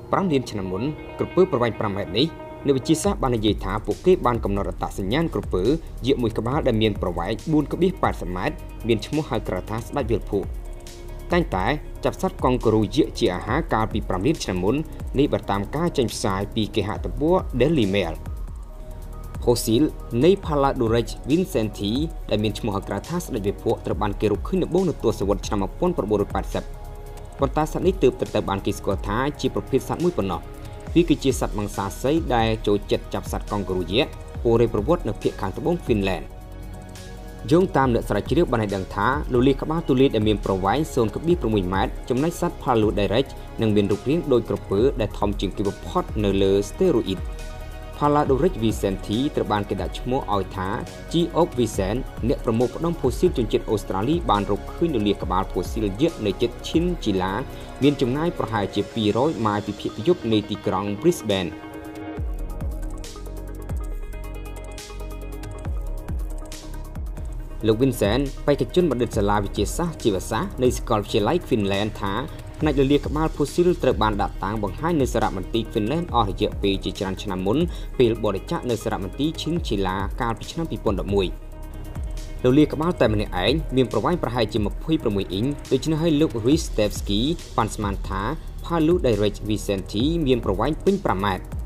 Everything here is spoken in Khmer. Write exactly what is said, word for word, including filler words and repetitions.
ប្រាំលានឆ្នាំមុនក្រពើប្រវែងប្រាំម៉ែត្រនេះនៅវិទ្យាសាស្ត្របាននិយាយថាពួកគេបានកំណត់អត្តសញ្ញាណក្រពើយក្សមួយក្បាលដែលមានប្រវែង បួនដុល្លារប៉ែតសិបម៉ែត្រមានឈ្មោះហៅក្រៅថាស្ដេចវាលភក់តែងតែចាប់សត្វកង់ការ៉ូយក្សជាអាហារកាលពីប្រាំលានឆ្នាំមុននេះបើតាមការចេញផ្សាយពីគេហទំព័រ Bilionaire ផូស៊ីលនៃ Bilionaire Vincenti ដែលមានឈ្មោះហៅក្រៅថាស្ដេចវាលភក់ត្រូវបានគេរកឃើញដំបូងនៅទសវត្សរ៍ឆ្នាំmột nghìn chín trăm tám mươiប៉ុន្តែសត្វនេះទើបត្រូវបានគេស្គាល់ថាជាប្រភេទសត្វមួយប៉ុណ្ណោះវាគឺជាសត្វមង្សាសីដែលចូលចិត្តចាប់សត្វកង់ការ៉ូយក្សពូរេប្រវត្តិនៅភាគខាងត្បូង Finland យោងតាមអ្នកស្រាវជ្រាវបានឲ្យដឹងថាលូលាក្បាលទូលាយដែលមានប្រវែង ศูนย์ដុល្លារ៦ម៉ែត្រចំណែកសត្វ Bilionaire នឹងមានរូបរាងដូចក្រពើដែលធំជាងគេបំផុតនៅលើស្តេរ៉ូអ៊ីត Bilionaire Vincenti ត្រូវបានគេដាក់ឈ្មោះឲ្យថា G. of Vincent អ្នកប្រមូលផ្ដុំផូស៊ីលជនជាតិអូស្ត្រាលីបានរកឃើញលូលាក្បាលផូស៊ីលយក្សនៅជិតឈិនជីឡាមានចម្ងាយប្រហែលជាពីររយម៉ាយល៍ពីភាគពាយព្យនៃទីក្រុង Brisbane លោក Vincent បេក្ខជនបណ្ឌិតសាលាវិទ្យាសាស្ត្រជីវសាស្ត្រនៃសាកលវិទ្យាល័យ Finland ថាផ្នែកលលាក្បាលផូស៊ីលត្រូវបានដាក់តាំងបង្ហាញនៅសារមន្ទីរ Finland អស់រយៈពេលជាច្រើនឆ្នាំមុនពេលបរិច្ចាគនៅសារមន្ទីរ ឈិនឈីឡាកាលពីឆ្នាំពីរពាន់ដប់មួយលលាក្បាលតែម្នាក់ឯងមានប្រវែងប្រហែលជាยี่สิบหกអ៊ីងដូច្នេះហើយលោក Ristevski ប៉ាន់ស្មានថា Bilionaire Vincenti មានប្រវែងពេញប្រាំម៉ែត្រ